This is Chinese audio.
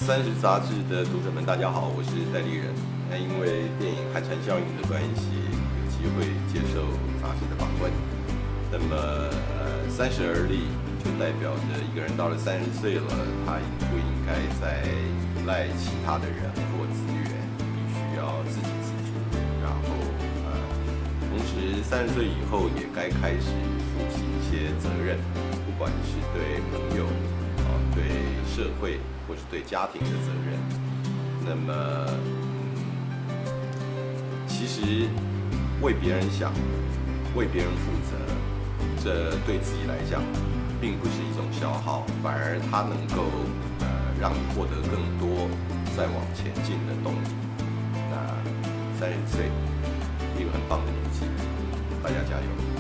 30杂志的读者们，大家好，我是戴立人。那因为电影《寒蝉效应》的关系，有机会接受杂志的访问。那么，30而立就代表着一个人到了30岁了，他应不应该再依赖其他的人或资源，必须要自给自足。然后同时30岁以后也该开始负起一些责任，不管是对朋友。对社会或是对家庭的责任，那么，其实为别人想，为别人负责，这对自己来讲，并不是一种消耗，反而它能够让你获得更多再往前进的动力。那30岁，一个很棒的年纪，大家加油！